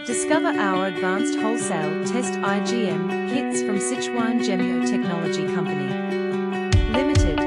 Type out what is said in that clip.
Discover our advanced wholesale test Igm kits from Sichuan Jemmeo Technology Co. Limited.